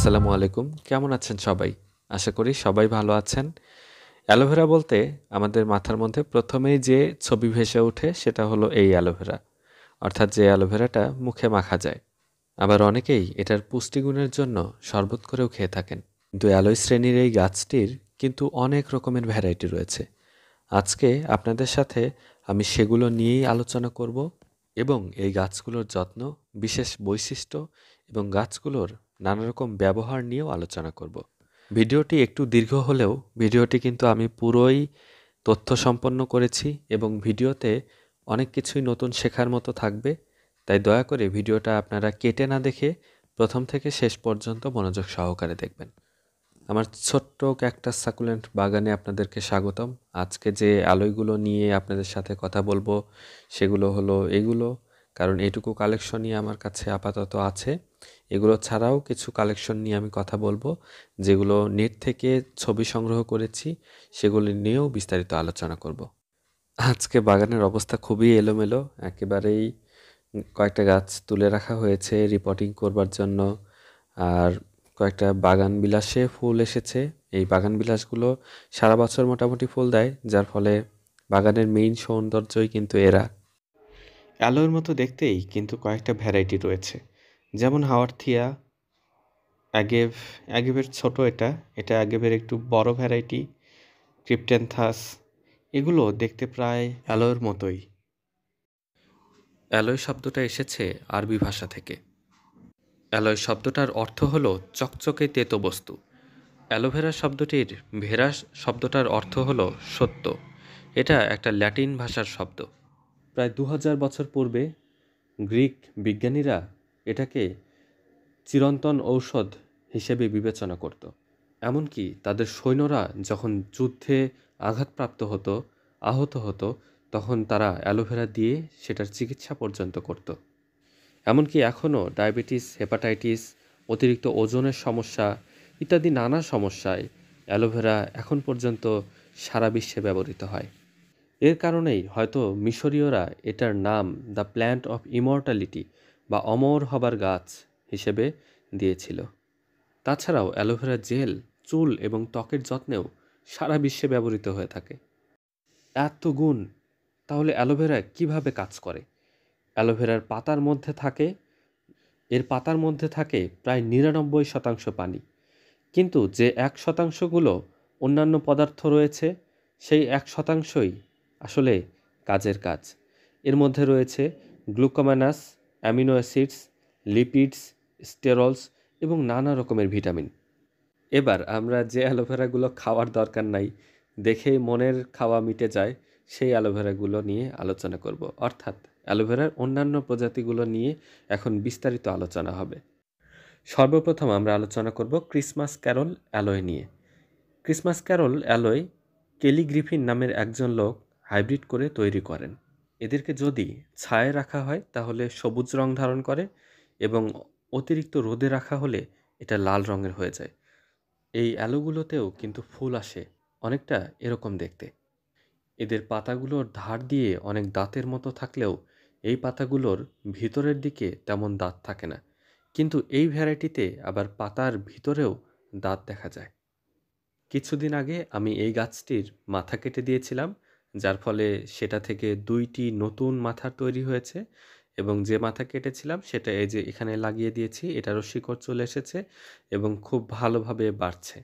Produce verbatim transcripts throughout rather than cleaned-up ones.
আসসালামু আলাইকুম। কেমন আছেন সবাই? আশা করি সবাই ভালো আছেন। অ্যালোভেরা বলতে আমাদের মাথার মধ্যে প্রথমেই যে ছবি ভেসে ওঠে সেটা হলো এই অ্যালোভেরা, অর্থাৎ যে অ্যালোভেরাটা মুখে মাখা যায়। আবার অনেকেই এটার পুষ্টিগুণের জন্য শরবত করেও খেয়ে থাকেন। কিন্তু অ্যালোই শ্রেণীর এই গাছটির কিন্তু অনেক রকমের ভ্যারাইটি রয়েছে। আজকে আপনাদের সাথে আমি সেগুলো নিয়েই আলোচনা করব এবং এই গাছগুলোর যত্ন, বিশেষ বৈশিষ্ট্য এবং গাছগুলোর নানা রকম ব্যবহার নিয়েও আলোচনা করব। ভিডিওটি একটু দীর্ঘ হলেও ভিডিওটি কিন্তু আমি পুরোই তথ্য সম্পন্ন করেছি এবং ভিডিওতে অনেক কিছুই নতুন শেখার মতো থাকবে। তাই দয়া করে ভিডিওটা আপনারা কেটে না দেখে প্রথম থেকে শেষ পর্যন্ত মনোযোগ সহকারে দেখবেন। আমার ছোট্ট ক্যাকটাস সাকুলেন্ট বাগানে আপনাদেরকে স্বাগতম। আজকে যে আলোয়গুলো নিয়ে আপনাদের সাথে কথা বলবো সেগুলো হলো এগুলো, কারণ এটুকু কালেকশনই আমার কাছে আপাতত আছে। এগুলো ছাড়াও কিছু কালেকশন নিয়ে আমি কথা বলবো, যেগুলো নেট থেকে ছবি সংগ্রহ করেছি, সেগুলি নিয়েও বিস্তারিত আলোচনা করব। আজকে বাগানের অবস্থা খুবই এলোমেলো, একেবারেই কয়েকটা গাছ তুলে রাখা হয়েছে রিপোর্টিং করবার জন্য, আর কয়েকটা বাগান বিলাসে ফুল এসেছে। এই বাগান বিলাসগুলো সারা বছর মোটামুটি ফুল দেয়, যার ফলে বাগানের মেইন সৌন্দর্যই কিন্তু এরা। অ্যালোর মতো দেখতেই কিন্তু কয়েকটা ভ্যারাইটি রয়েছে, যেমন হাওয়ারথিয়া, অ্যাগেভ, অ্যাগেভের ছোট এটা এটা অ্যাগেভের একটু বড় ভ্যারাইটি, ক্রিপ্টেনথাস, এগুলো দেখতে প্রায় অ্যালোর মতোই। অ্যালোয় শব্দটা এসেছে আরবি ভাষা থেকে। অ্যালোয় শব্দটার অর্থ হলো চকচকে তেতো বস্তু। অ্যালোভেরা শব্দটির ভেরা শব্দটার অর্থ হলো সত্য। এটা একটা ল্যাটিন ভাষার শব্দ। প্রায় দু হাজার বছর পূর্বে গ্রিক বিজ্ঞানীরা এটাকে চিরন্তন ঔষধ হিসেবে বিবেচনা করত। এমনকি তাদের সৈন্যরা যখন যুদ্ধে আঘাতপ্রাপ্ত হতো, আহত হতো, তখন তারা অ্যালোভেরা দিয়ে সেটার চিকিৎসা পর্যন্ত করত। এমনকি এখনও ডায়াবেটিস, হেপাটাইটিস, অতিরিক্ত ওজনের সমস্যা ইত্যাদি নানা সমস্যায় অ্যালোভেরা এখন পর্যন্ত সারা বিশ্বে ব্যবহৃত হয়। এর কারণেই হয়তো মিশরীয়রা এটার নাম দ্য প্ল্যান্ট অফ ইমর্টালিটি বা অমর হবার গাছ হিসেবে দিয়েছিল। তাছাড়াও অ্যালোভেরা জেল চুল এবং ত্বকের যত্নেও সারা বিশ্বে ব্যবহৃত হয়ে থাকে। এত গুণ, তাহলে অ্যালোভেরা কিভাবে কাজ করে? অ্যালোভেরার পাতার মধ্যে থাকে এর পাতার মধ্যে থাকে প্রায় নিরানব্বই শতাংশ পানি, কিন্তু যে এক শতাংশগুলো অন্যান্য পদার্থ রয়েছে সেই এক শতাংশই আসলে কাজের কাজ। এর মধ্যে রয়েছে glucomannans, amino acids, lipids, sterols এবং নানা রকমের ভিটামিন। এবার আমরা যে অ্যালোভেরাগুলো খাওয়ার দরকার নাই, দেখেই মনের খাওয়া মিটে যায়, সেই অ্যালোভেরাগুলো নিয়ে আলোচনা করব। অর্থাৎ অ্যালোভেরার অন্যান্য প্রজাতিগুলো নিয়ে এখন বিস্তারিত আলোচনা হবে। সর্বপ্রথম আমরা আলোচনা করব ক্রিসমাস ক্যারল অ্যালোয় নিয়ে। Christmas carol aloe Kelly Griffin নামের একজন লোক হাইব্রিড করে তৈরি করেন। এদেরকে যদি ছায়ায় রাখা হয় তাহলে সবুজ রং ধারণ করে এবং অতিরিক্ত রোদে রাখা হলে এটা লাল রঙের হয়ে যায়। এই অ্যালোগুলোতেও কিন্তু ফুল আসে, অনেকটা এরকম দেখতে। এদের পাতাগুলোর ধার দিয়ে অনেক দাঁতের মতো থাকলেও এই পাতাগুলোর ভিতরের দিকে তেমন দাঁত থাকে না, কিন্তু এই ভ্যারাইটিতে আবার পাতার ভিতরেও দাঁত দেখা যায়। কিছুদিন আগে আমি এই গাছটির মাথা কেটে দিয়েছিলাম, যার ফলে সেটা থেকে দুইটি নতুন মাথা তৈরি হয়েছে এবং যে মাথা কেটেছিলাম সেটা এই যে এখানে লাগিয়ে দিয়েছি, এটারও শিকড় চলে এসেছে এবং খুব ভালোভাবে বাড়ছে।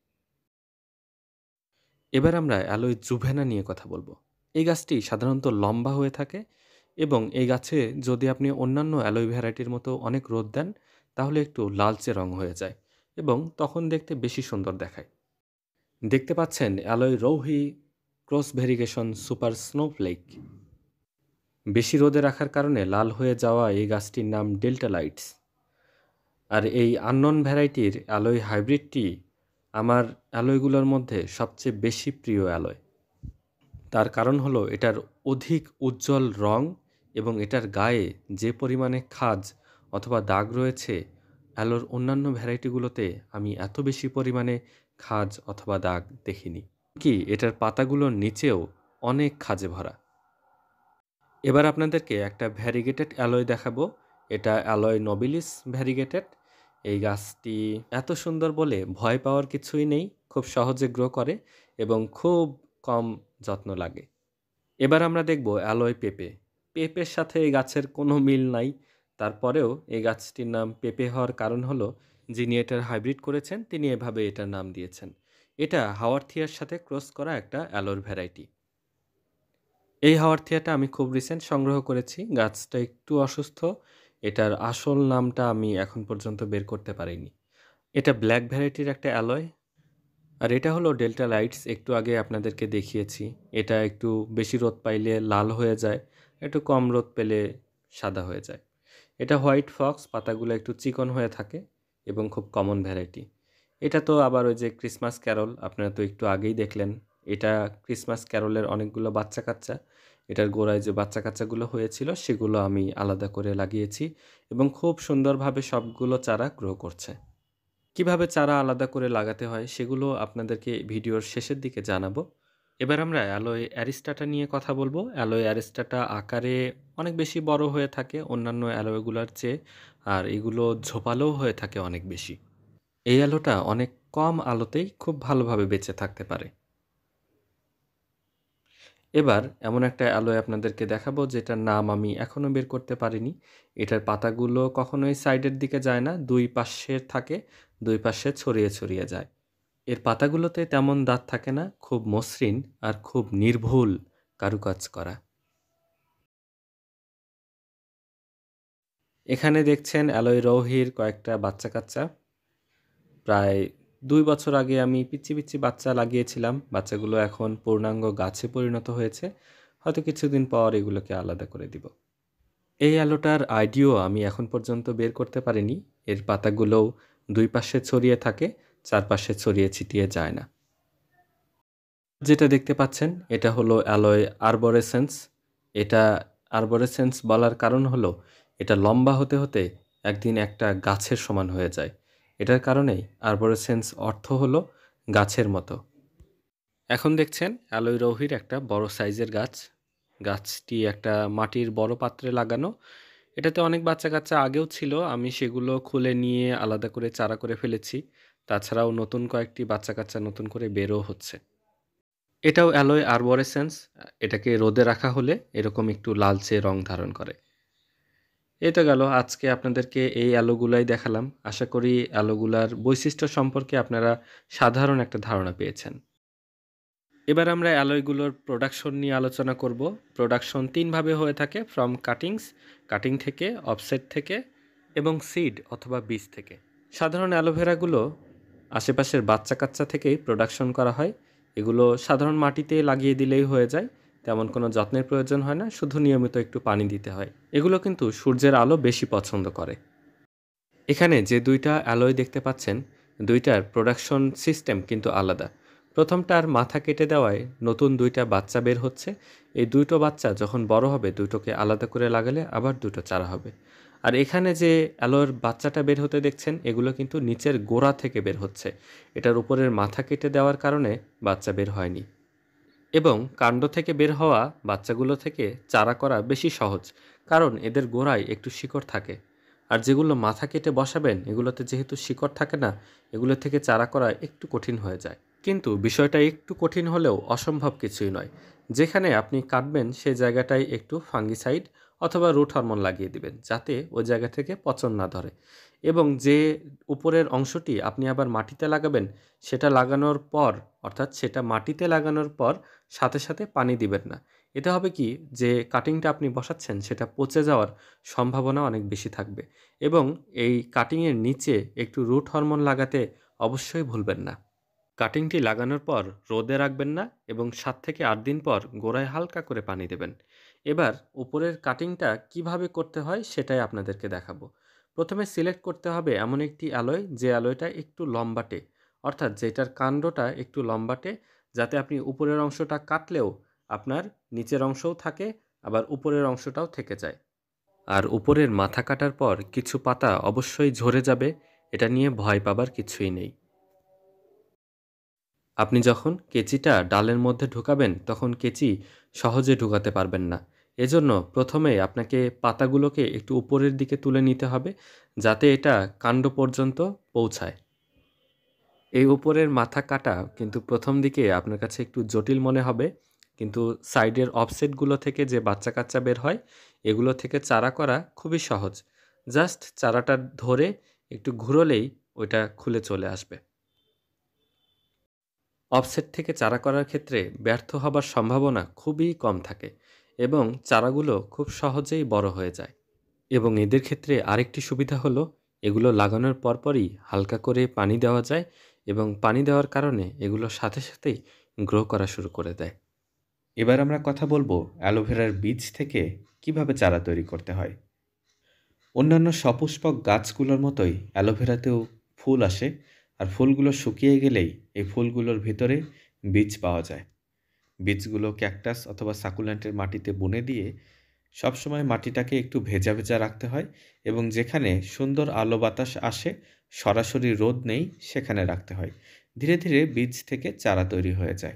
এবার আমরা অ্যালোয় জুভেনা নিয়ে কথা বলবো। এই গাছটি সাধারণত লম্বা হয়ে থাকে এবং এই গাছে যদি আপনি অন্যান্য অ্যালোয় ভ্যারাইটির মতো অনেক রোদ দেন তাহলে একটু লালচে রং হয়ে যায় এবং তখন দেখতে বেশি সুন্দর দেখায়। দেখতে পাচ্ছেন অ্যালোয় রৌহii ক্রস ভেরিগেশন সুপার স্নোফ্লেক। বেশি রোদে রাখার কারণে লাল হয়ে যাওয়া এই গাছটির নাম ডেল্টা লাইটস। আর এই আননন ভ্যারাইটির অ্যালোয় হাইব্রিডটি আমার অ্যালোয়গুলোর মধ্যে সবচেয়ে বেশি প্রিয় অ্যালোয়। তার কারণ হলো এটার অধিক উজ্জ্বল রং এবং এটার গায়ে যে পরিমাণে খাজ অথবা দাগ রয়েছে, অ্যালোর অন্যান্য ভ্যারাইটিগুলোতে আমি এত বেশি পরিমাণে খাজ অথবা দাগ দেখিনি। কি এটার পাতাগুলোর নিচেও অনেক খাজে ভরা। এবার আপনাদেরকে একটা ভ্যারিগেটেড অ্যালোয় দেখাবো। এটা অ্যালোয় নোবিলিস ভ্যারিগেটেড। এই গাছটি এত সুন্দর বলে ভয় পাওয়ার কিছুই নেই, খুব সহজে গ্রো করে এবং খুব কম যত্ন লাগে। এবার আমরা দেখব অ্যালোয় পেপে। পেঁপের সাথে এই গাছের কোনো মিল নাই, তারপরেও এই গাছটির নাম পেঁপে হওয়ার কারণ হলো যিনি এটার হাইব্রিড করেছেন তিনি এভাবে এটার নাম দিয়েছেন। এটা হাওয়ার্থিয়ার সাথে ক্রস করা একটা অ্যালোর ভ্যারাইটি। এই হাওয়ার্থিয়াটা আমি খুব রিসেন্ট সংগ্রহ করেছি, গাছটা একটু অসুস্থ, এটার আসল নামটা আমি এখন পর্যন্ত বের করতে পারিনি। এটা ব্ল্যাক ভ্যারাইটির একটা অ্যালয়, আর এটা হলো ডেল্টা লাইটস, একটু আগে আপনাদেরকে দেখিয়েছি। এটা একটু বেশি রোদ পাইলে লাল হয়ে যায়, একটু কম রোদ পেলে সাদা হয়ে যায়। এটা হোয়াইট ফক্স, পাতাগুলো একটু চিকন হয়ে থাকে এবং খুব কমন ভ্যারাইটি। এটা তো আবার ওই যে ক্রিসমাস ক্যারল, আপনারা তো একটু আগেই দেখলেন, এটা ক্রিসমাস ক্যারলের অনেকগুলো বাচ্চা কাচ্চা। এটার গোড়ায় যে বাচ্চা কাচ্চাগুলো হয়েছিল সেগুলো আমি আলাদা করে লাগিয়েছি এবং খুব সুন্দরভাবে সবগুলো চারা গ্রো করছে। কিভাবে চারা আলাদা করে লাগাতে হয় সেগুলো আপনাদেরকে ভিডিওর শেষের দিকে জানাবো। এবার আমরা অ্যালোয় অ্যারিস্টাটা নিয়ে কথা বলবো। অ্যালোয় অ্যারিস্টাটা আকারে অনেক বেশি বড় হয়ে থাকে অন্যান্য অ্যালোয়গুলোর চেয়ে, আর এগুলো ঝোপালোও হয়ে থাকে অনেক বেশি। এই অ্যালোটা অনেক কম আলোতেই খুব ভালোভাবে বেঁচে থাকতে পারে। এবার এমন একটা অ্যালোয় আপনাদেরকে দেখাবো যেটার নাম আমি এখনও বের করতে পারিনি। এটার পাতাগুলো কখনোই সাইডের দিকে যায় না, দুই পাশে থাকে, দুই পাশে ছড়িয়ে ছড়িয়ে যায়। এর পাতাগুলোতে তেমন দাঁত থাকে না, খুব মসৃণ আর খুব নির্ভুল কারুকাজ করা। এখানে দেখছেন অ্যালোয় রৌহির কয়েকটা বাচ্চা কাচ্চা। প্রায় দুই বছর আগে আমি পিচ্ছি পিচ্ছি বাচ্চা লাগিয়েছিলাম, বাচ্চাগুলো এখন পূর্ণাঙ্গ গাছে পরিণত হয়েছে, হয়তো কিছুদিন পর এগুলোকে আলাদা করে দিব। এই অ্যালোটার আইডিও আমি এখন পর্যন্ত বের করতে পারিনি। এর পাতাগুলোও দুই পাশে ছড়িয়ে থাকে, চারপাশে ছড়িয়ে ছিটিয়ে যায় না। যেটা দেখতে পাচ্ছেন এটা হলো অ্যালোয় আরবোরেসেন্স। এটা আরবোরেসেন্স বলার কারণ হলো এটা লম্বা হতে হতে একদিন একটা গাছের সমান হয়ে যায়। এটার কারণেই আরবোরেসেন্স অর্থ হলো গাছের মতো। এখন দেখছেন অ্যালোয় রৌহির একটা বড় সাইজের গাছ। গাছটি একটা মাটির বড় পাত্রে লাগানো। এটাতে অনেক বাচ্চা কাচ্চা আগেও ছিল, আমি সেগুলো খুলে নিয়ে আলাদা করে চারা করে ফেলেছি। তাছাড়াও নতুন কয়েকটি বাচ্চা কাচ্চা নতুন করে বেরও হচ্ছে। এটাও অ্যালোয় আরবোরেসেন্স, এটাকে রোদে রাখা হলে এরকম একটু লালচে রং ধারণ করে। এই তো গেল, আজকে আপনাদেরকে এই অ্যালোগুলাই দেখালাম। আশা করি অ্যালোগুলার বৈশিষ্ট্য সম্পর্কে আপনারা সাধারণ একটা ধারণা পেয়েছেন। এবার আমরা অ্যালয়গুলোর প্রোডাকশন নিয়ে আলোচনা করব। প্রোডাকশন তিনভাবে হয়ে থাকে, ফ্রম কাটিংস, কাটিং থেকে, অফসেট থেকে এবং সিড অথবা বীজ থেকে। সাধারণ অ্যালোভেরাগুলো আশেপাশের বাচ্চা কাচ্চা থেকেই প্রোডাকশন করা হয়। এগুলো সাধারণ মাটিতে লাগিয়ে দিলেই হয়ে যায়, তেমন কোনো যত্নের প্রয়োজন হয় না, শুধু নিয়মিত একটু পানি দিতে হয়। এগুলো কিন্তু সূর্যের আলো বেশি পছন্দ করে। এখানে যে দুইটা অ্যালয় দেখতে পাচ্ছেন, দুইটার প্রোডাকশন সিস্টেম কিন্তু আলাদা। প্রথমটার মাথা কেটে দেওয়ায় নতুন দুইটা বাচ্চা বের হচ্ছে। এই দুটো বাচ্চা যখন বড় হবে দুটোকে আলাদা করে লাগালে আবার দুটো চারা হবে। আর এখানে যে অ্যালোয়ের বাচ্চাটা বের হতে দেখছেন এগুলো কিন্তু নিচের গোড়া থেকে বের হচ্ছে। এটার উপরের মাথা কেটে দেওয়ার কারণে বাচ্চা বের হয়নি। এবং কাণ্ড থেকে বের হওয়া বাচ্চাগুলো থেকে চারা করা বেশি সহজ, কারণ এদের গোড়ায় একটু শিকড় থাকে। আর যেগুলো মাথা কেটে বসাবেন এগুলোতে যেহেতু শিকড় থাকে না, এগুলো থেকে চারা করা একটু কঠিন হয়ে যায়। কিন্তু বিষয়টা একটু কঠিন হলেও অসম্ভব কিছুই নয়। যেখানে আপনি কাটবেন সেই জায়গাটায় একটু ফাঙ্গিসাইড অথবা রুট হরমোন লাগিয়ে দিবেন, যাতে ওই জায়গা থেকে পচন না ধরে। এবং যে উপরের অংশটি আপনি আবার মাটিতে লাগাবেন সেটা লাগানোর পর, অর্থাৎ সেটা মাটিতে লাগানোর পর সাথে সাথে পানি দিবেন না। এতে হবে কি, যে কাটিংটা আপনি বসাচ্ছেন সেটা পচে যাওয়ার সম্ভাবনা অনেক বেশি থাকবে। এবং এই কাটিংয়ের নিচে একটু রুট হরমোন লাগাতে অবশ্যই ভুলবেন না। কাটিংটি লাগানোর পর রোদে রাখবেন না এবং সাত থেকে আট দিন পর গোড়ায় হালকা করে পানি দেবেন। এবার উপরের কাটিংটা কিভাবে করতে হয় সেটাই আপনাদেরকে দেখাবো। প্রথমে সিলেক্ট করতে হবে এমন একটি অ্যালয় যে অ্যালয়টা একটু লম্বাটে, অর্থাৎ যেটার কাণ্ডটা একটু লম্বাটে, যাতে আপনি উপরের অংশটা কাটলেও আপনার নিচের অংশও থাকে, আবার উপরের অংশটাও থেকে যায়। আর উপরের মাথা কাটার পর কিছু পাতা অবশ্যই ঝরে যাবে, এটা নিয়ে ভয় পাবার কিছুই নেই। আপনি যখন কেঁচিটা ডালের মধ্যে ঢুকাবেন তখন কেঁচি সহজে ঢুকাতে পারবেন না। এজন্য প্রথমে আপনাকে পাতাগুলোকে একটু উপরের দিকে তুলে নিতে হবে, যাতে এটা কাণ্ড পর্যন্ত পৌঁছায়। এই উপরের মাথা কাটা কিন্তু প্রথম দিকে আপনার কাছে একটু জটিল মনে হবে, কিন্তু সাইডের অফসেটগুলো থেকে যে বাচ্চা কাচ্চা বের হয়, এগুলো থেকে চারা করা খুবই সহজ। জাস্ট চারাটা ধরে একটু ঘুরলেই ওইটা খুলে চলে আসবে। অফসেট থেকে চারা করার ক্ষেত্রে ব্যর্থ হবার সম্ভাবনা খুবই কম থাকে এবং চারাগুলো খুব সহজেই বড় হয়ে যায়। এবং এদের ক্ষেত্রে আরেকটি সুবিধা হলো, এগুলো লাগানোর পরপরই হালকা করে পানি দেওয়া যায় এবং পানি দেওয়ার কারণে এগুলো সাথে সাথেই গ্রো করা শুরু করে দেয়। এবার আমরা কথা বলবো অ্যালোভেরার বীজ থেকে কিভাবে চারা তৈরি করতে হয়। অন্যান্য সপুষ্পক গাছগুলোর মতোই অ্যালোভেরাতেও ফুল আসে, আর ফুলগুলো শুকিয়ে গেলেই এই ফুলগুলোর ভিতরে বীজ পাওয়া যায়। বীজগুলো ক্যাকটাস অথবা সাকুলেন্টের মাটিতে বুনে দিয়ে সবসময় মাটিটাকে একটু ভেজা ভেজা রাখতে হয় এবং যেখানে সুন্দর আলো বাতাস আসে, সরাসরি রোদ নেই, সেখানে রাখতে হয়। ধীরে ধীরে বীজ থেকে চারা তৈরি হয়ে যায়।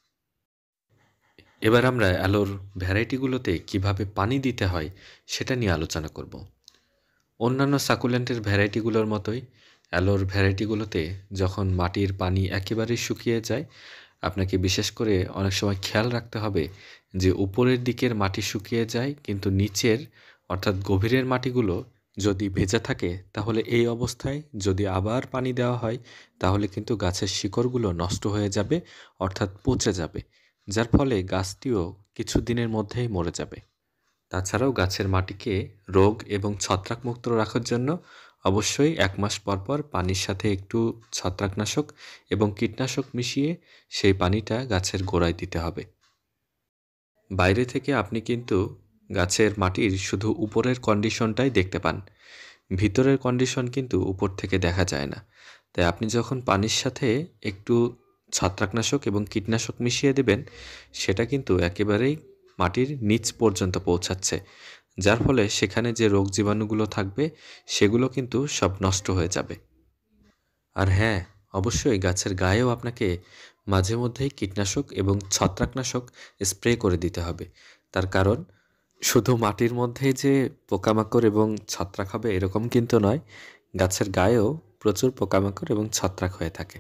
এবার আমরা অ্যালোর ভ্যারাইটিগুলোতে কিভাবে পানি দিতে হয় সেটা নিয়ে আলোচনা করব। অন্যান্য সাকুলেন্টের ভ্যারাইটিগুলোর মতোই অ্যালোর ভ্যারাইটিগুলোতে যখন মাটির পানি একেবারেই শুকিয়ে যায়, আপনাকে বিশেষ করে অনেক সময় খেয়াল রাখতে হবে যে উপরের দিকের মাটি শুকিয়ে যায় কিন্তু নিচের অর্থাৎ গভীরের মাটিগুলো যদি ভেজা থাকে, তাহলে এই অবস্থায় যদি আবার পানি দেওয়া হয় তাহলে কিন্তু গাছের শিকড়গুলো নষ্ট হয়ে যাবে, অর্থাৎ পচে যাবে, যার ফলে গাছটিও কিছুদিনের মধ্যেই মরে যাবে। তাছাড়াও গাছের মাটিকে রোগ এবং ছত্রাকমুক্ত রাখার জন্য অবশ্যই এক মাস পর পর পানির সাথে একটু ছত্রাকনাশক এবং কীটনাশক মিশিয়ে সেই পানিটা গাছের গোড়ায় দিতে হবে। বাইরে থেকে আপনি কিন্তু গাছের মাটির শুধু উপরের কন্ডিশনটাই দেখতে পান, ভিতরের কন্ডিশন কিন্তু উপর থেকে দেখা যায় না। তাই আপনি যখন পানির সাথে একটু ছত্রাকনাশক এবং কীটনাশক মিশিয়ে দেবেন, সেটা কিন্তু একেবারেই মাটির নিচ পর্যন্ত পৌঁছাচ্ছে, যার ফলে সেখানে যে রোগ জীবাণুগুলো থাকবে সেগুলো কিন্তু সব নষ্ট হয়ে যাবে। আর হ্যাঁ, অবশ্যই গাছের গায়েও আপনাকে মাঝে মধ্যেই কীটনাশক এবং ছত্রাকনাশক স্প্রে করে দিতে হবে। তার কারণ শুধু মাটির মধ্যে যে পোকামাকড় এবং ছত্রাক হবে এরকম কিন্তু নয়, গাছের গায়েও প্রচুর পোকামাকড় এবং ছত্রাক হয়ে থাকে।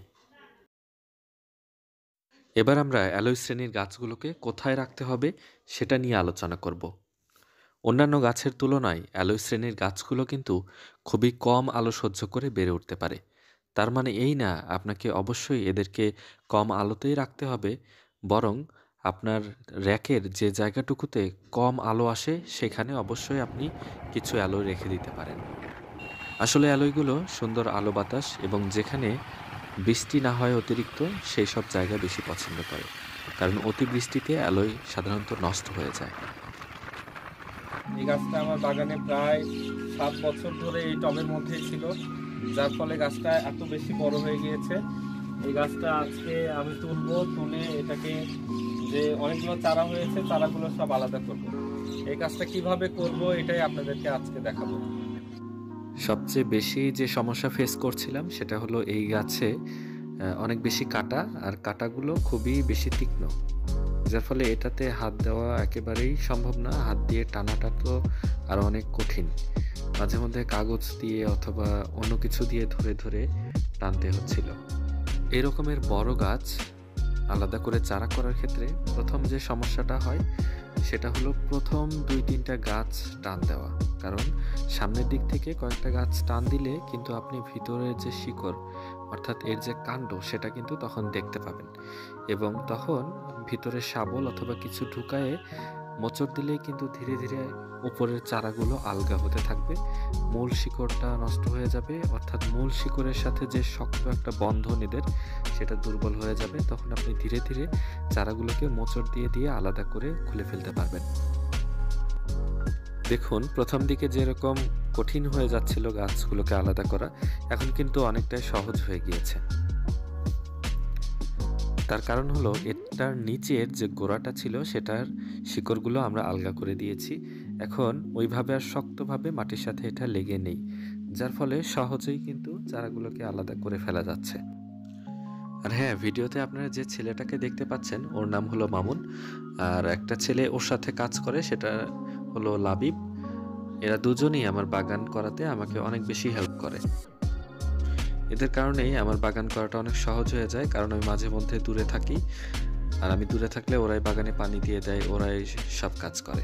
এবার আমরা অ্যালোই শ্রেণীর গাছগুলোকে কোথায় রাখতে হবে সেটা নিয়ে আলোচনা করব। অন্যান্য গাছের তুলনায় অ্যালোই শ্রেণীর গাছগুলো কিন্তু খুবই কম আলো সহ্য করে বেড়ে উঠতে পারে। তার মানে এই না আপনাকে অবশ্যই এদেরকে কম আলোতেই রাখতে হবে, বরং আপনার র্যাকের যে জায়গাটুকুতে কম আলো আসে সেখানে অবশ্যই আপনি কিছু অ্যালোই রেখে দিতে পারেন। আসলে অ্যালোইগুলো সুন্দর আলো বাতাস এবং যেখানে বৃষ্টি না হয় অতিরিক্ত, সেই সব জায়গা বেশি পছন্দ করে, কারণ অতিবৃষ্টিতে অ্যালোই সাধারণত নষ্ট হয়ে যায়। এই গাছটা আমার বাগানে প্রায় সাত বছর ধরে এই টবের মধ্যেই ছিল, যার ফলে গাছটা এত বেশি বড় হয়ে গিয়েছে। এই গাছটা আজকে আমি তুলবো, তুলে এটাকে যে অনেকগুলো চারা হয়েছে চারাগুলো সব আলাদা করব। এই কাজটা কিভাবে করব এটাই আপনাদেরকে আজকে দেখাবো। সবচেয়ে বেশি যে সমস্যা ফেস করছিলাম সেটা হলো এই গাছে অনেক বেশি কাটা, আর কাটাগুলো খুবই বেশি তীক্ষ্ণ, যার ফলে এটাতে হাত দেওয়া একেবারেই সম্ভব না। হাত দিয়ে টানাটা তো আরও অনেক কঠিন, মাঝে মধ্যে কাগজ দিয়ে অথবা অন্য কিছু দিয়ে ধরে ধরে টানতে হচ্ছিল। এরকমের বড় গাছ আলাদা করে চারা করার ক্ষেত্রে প্রথম যে সমস্যাটা হয় সেটা হলো প্রথম দুই তিনটা গাছ টান দেওয়া, কারণ সামনের দিক থেকে কয়েকটা গাছ টান দিলে কিন্তু আপনি ভিতরের যে শিকড় অর্থাৎ এর যে কাণ্ড সেটা কিন্তু তখন দেখতে পাবেন, এবং তখন ভিতরে শাবল অথবা কিছু ঢুকায়ে মোচড় দিলেই কিন্তু ধীরে ধীরে উপরের চারাগুলো আলগা হতে থাকবে, মূল শিকড়টা নষ্ট হয়ে যাবে, অর্থাৎ মূল শিকড়ের সাথে যে শক্ত একটা বন্ধন এদের সেটা দুর্বল হয়ে যাবে। তখন আপনি ধীরে ধীরে চারাগুলোকে মোচড় দিয়ে দিয়ে আলাদা করে খুলে ফেলতে পারবেন। দেখুন, প্রথম দিকে যেরকম কঠিন হয়ে যাচ্ছিল গাছগুলোকে আলাদা করা, এখন কিন্তু অনেকটাই সহজ হয়ে গিয়েছে। তার কারণ হলো এটার নিচের যে গোড়াটা ছিল সেটার শিকড়গুলো আমরা আলগা করে দিয়েছি, এখন ওইভাবে আর শক্তভাবে মাটির সাথে এটা লেগে নেই, যার ফলে সহজেই কিন্তু চারাগুলোকে আলাদা করে ফেলা যাচ্ছে। আর হ্যাঁ, ভিডিওতে আপনারা যে ছেলেটাকে দেখতে পাচ্ছেন ওর নাম হলো মামুন, আর একটা ছেলে ওর সাথে কাজ করে সেটা হলো লাবিব। এরা দুজনেই আমার বাগান করাতে আমাকে অনেক বেশি হেল্প করে। এদের কারণেই আমার বাগান করাটা অনেক সহজ হয়ে যায়, কারণ আমি মাঝে মধ্যে দূরে থাকি, আর আমি দূরে থাকলে ওরাই বাগানে পানি দিয়ে দেয়, ওরাই সব কাজ করে।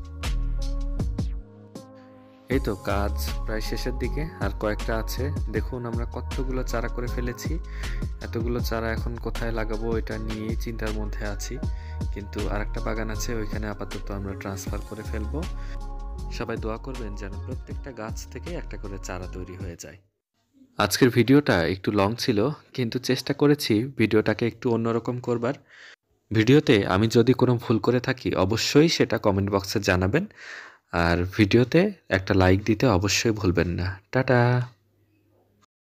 এই তো কাজ প্রায় শেষের দিকে, আর কয়েকটা আছে। দেখুন আমরা কতগুলো চারা করে ফেলেছি। এতগুলো চারা এখন কোথায় লাগাবো এটা নিয়েই চিন্তার মধ্যে আছি, কিন্তু আরেকটা বাগান আছে ওইখানে আপাতত আমরা ট্রান্সফার করে ফেলবো। সবাই দোয়া করবেন যেন প্রত্যেকটা গাছ থেকে একটা করে চারা তৈরি হয়ে যায়। আজকের ভিডিওটা একটু লং ছিল, কিন্তু চেষ্টা করেছি ভিডিওটাকে একটু অন্যরকম করবার। ভিডিওতে আমি যদি কোনো ভুল করে থাকি অবশ্যই সেটা কমেন্ট বক্সে জানাবেন, আর ভিডিওতে একটা লাইক দিতে অবশ্যই ভুলবেন না। টাটা।